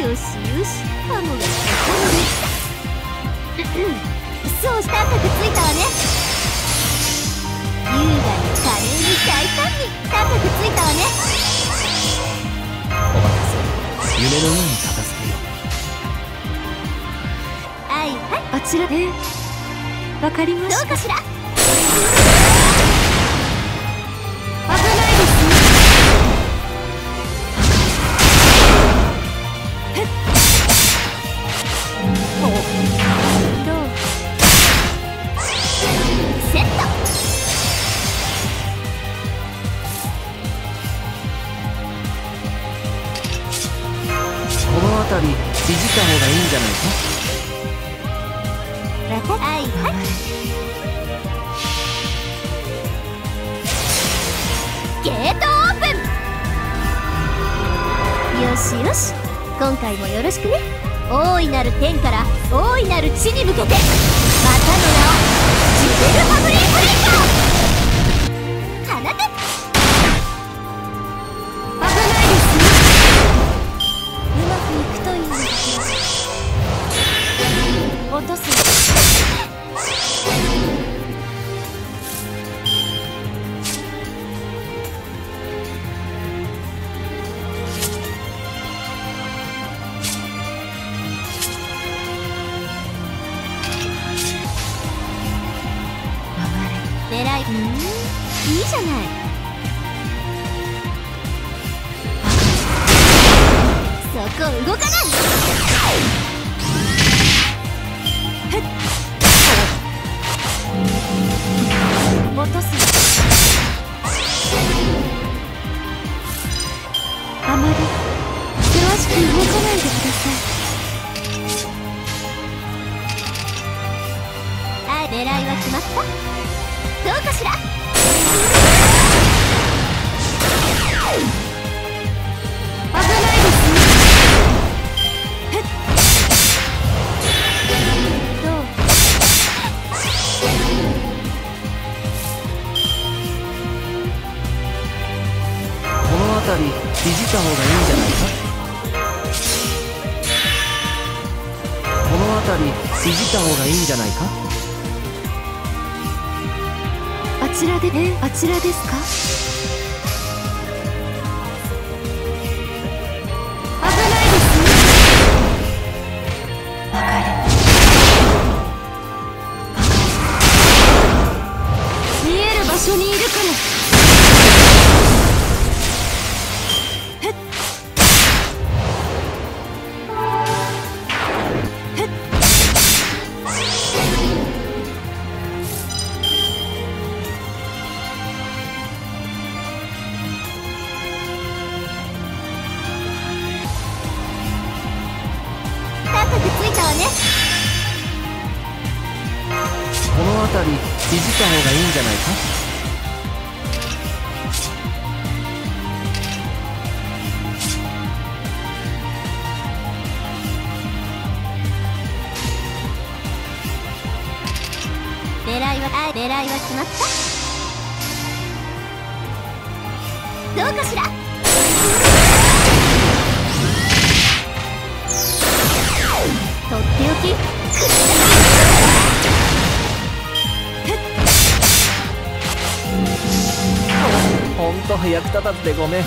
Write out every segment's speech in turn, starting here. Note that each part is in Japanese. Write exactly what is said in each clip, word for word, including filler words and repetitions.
よしよし、カモがそうした高くついたわね。優雅に華麗に大胆に高くついたわね。 お任せ、夢のように片付けよう。 はいはい、 あちらでわかりました。 どうかしら。 危ないですね。 どうセット。 この辺りいじった方がいいんじゃないか。 はいはい、ゲートオープン。よしよし、今回もよろしくね。大いなる天から大いなる地に向けて、またの名をジュベルファブリーフリート放て。 危ないですね。うまくいくといいんですよ。落とす。 狙い、うん、いいじゃない。そこ動かない。 落とす。あまり険しく動かないでください。あ、狙いは決まった。どうかしら。 危ないですね。どう。 この辺りいじった方がいいんじゃないか。この辺りいじった方がいいんじゃないか。 あちらで、え、あちらですか。危ないですね。別れ。見える場所にいるから。 この辺りいじった方がいいんじゃないか。 狙いは、あ、狙いは決まった。どうかしら。とっておき。 ほんと役立たずでごめん。 どう。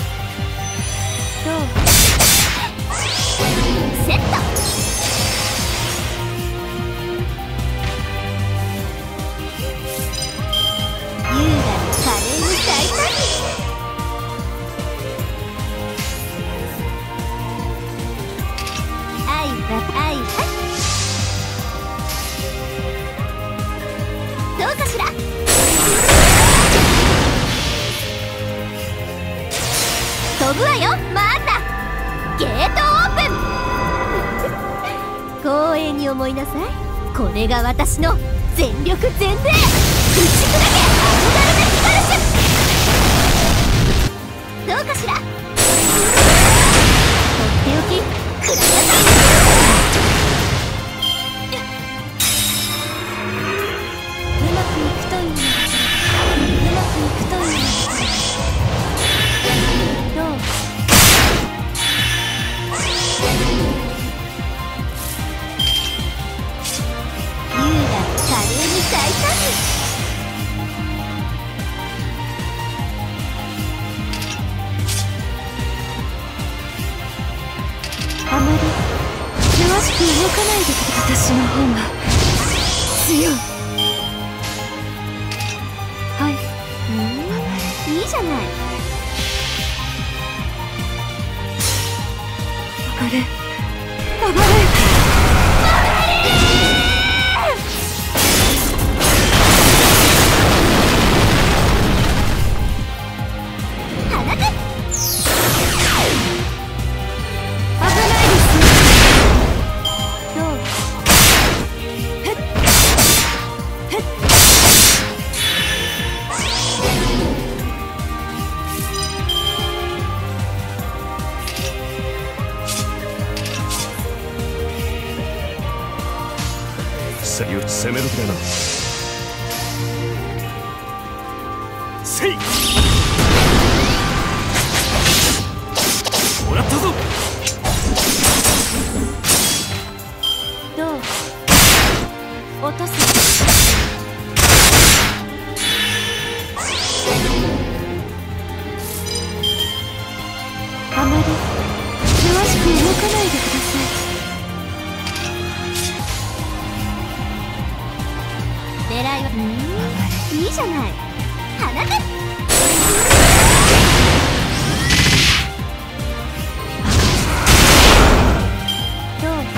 セット。優雅に華麗に大胆に。愛は愛はい。どうかしら。飛ぶわよ、マータ。ゲートオープン。光栄に思いなさい。これが私の全力全霊。打ち砕け、アブダルメヒガルシュ。どうかしら。とっておき、くらなさい。 うまくいくといいんです。うまくいくといいんです。どう。 あまり険しく動かないでくれ。私の方が強い。はい。 うん、いいじゃない。 上がれ上がれ。 攻め時だな。せい。もらったぞ。 どう落とす。あまり険しく動かないでください。 狙いは、うん、いいじゃない。放て。 どう。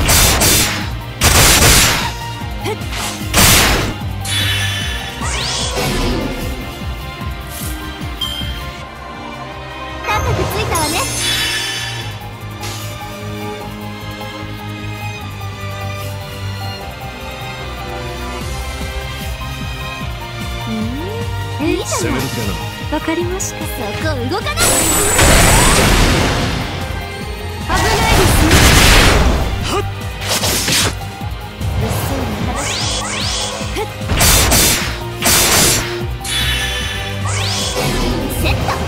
ふっ。 高くついたわね。いいじゃない。 わかりました。 そこ動かない。危ないですね。 はっ。 うっそうに話し。ふっ。セット。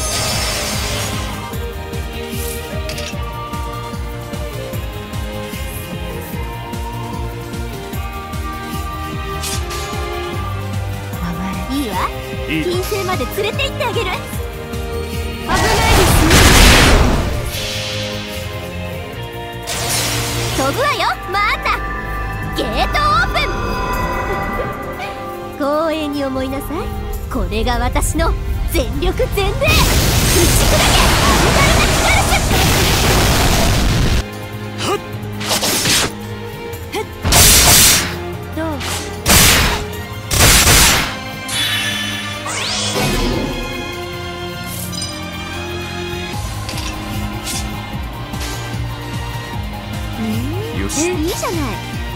いいわ。金星まで連れて行ってあげる。危ないですね。飛ぶわよ。またゲートオープン。光栄に思いなさい。これが私の全力全霊。打ち砕けアブダルナキカルシュ。 はっ。 どう。 よし。 いいじゃない。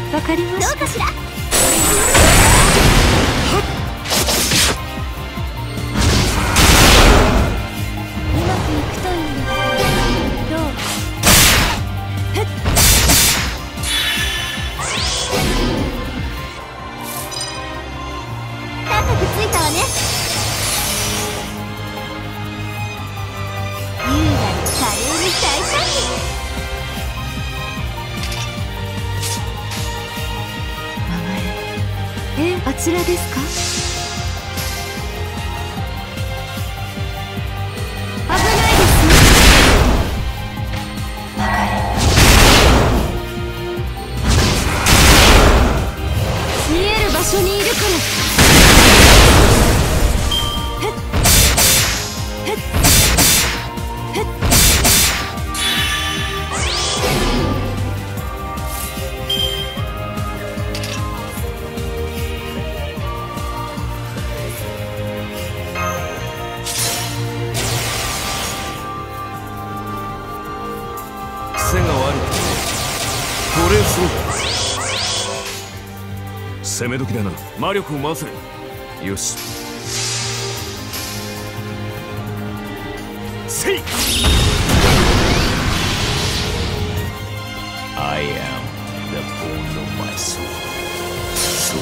わかりました。 どうかしら。 うまくいくといいのだから。どう。 高くついたわね。優雅に華麗に大胆に。 え、あちらですか。危ないですね。流れ。見える場所にいるから。へっへっへっ。 癖が悪くてこれそうだ。攻め時だな。魔力を回せ。よし。せい。 I am the bone of my soul. So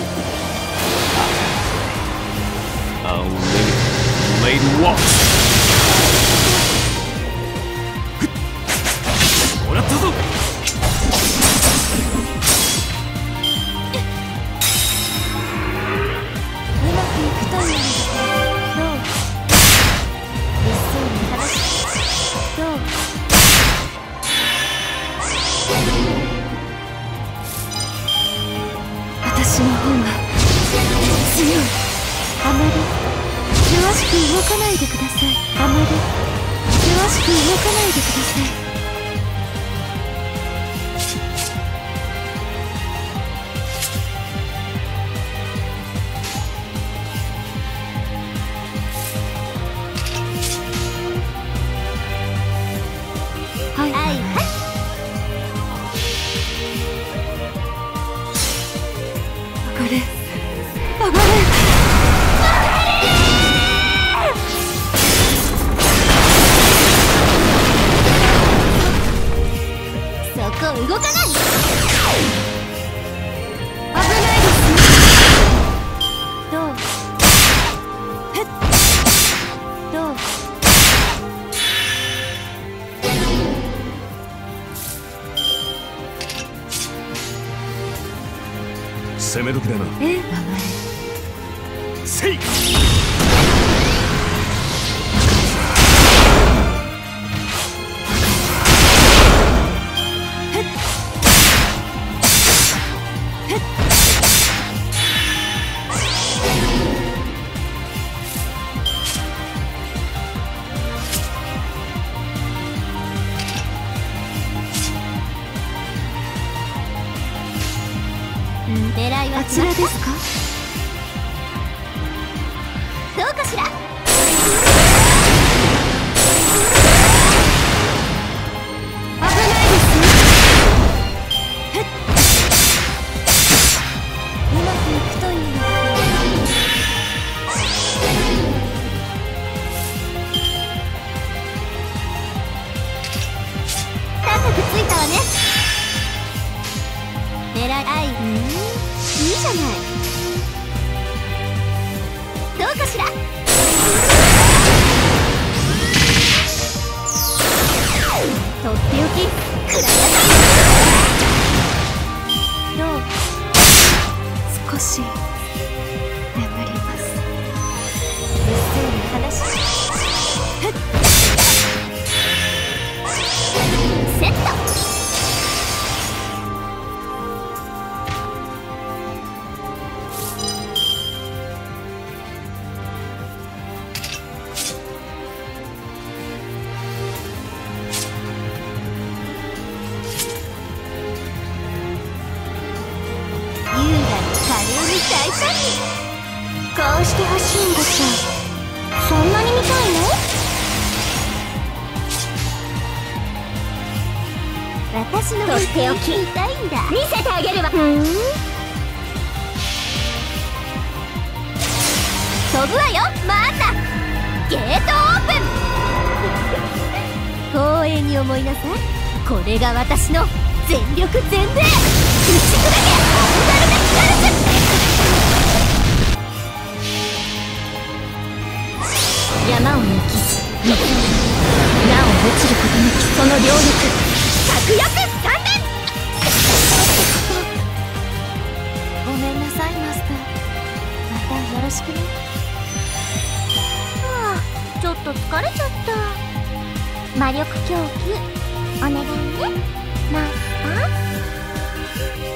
unlimited blade walks. もらったぞ。 うまくいくといいのだから。どう。 物騒に話し。 かないでください。あまり詳しく動かないでください。はいはいはい。上がれ上がれ。 そこ動かない。 危ないですね。どうふっどう攻め時だな。 えせい。 狙いはあちらですか。 どうかしら。 危ないですね。ふっうまくいくといいのだ高くついたわね。狙いあい、うん、いいじゃない。どうかしら。とっておきくらやどう少し眠ります。 うっせえな話。セット。 こうしてほしいんでしょう。そんなに見たいの？ 私のとっておき見たいんだ。 見せてあげるわ。ふん。 飛ぶわよ。またゲートオープン。光栄に思いなさい。これが私の全力全霊。打ち砕けオブダルメスカルス。 山を抜き水をなお落ちることなきその両力確約さんねん。 ごめんなさいマスター。またよろしくね。 はあ、ちょっと疲れちゃった。魔力供給お願いねマスター。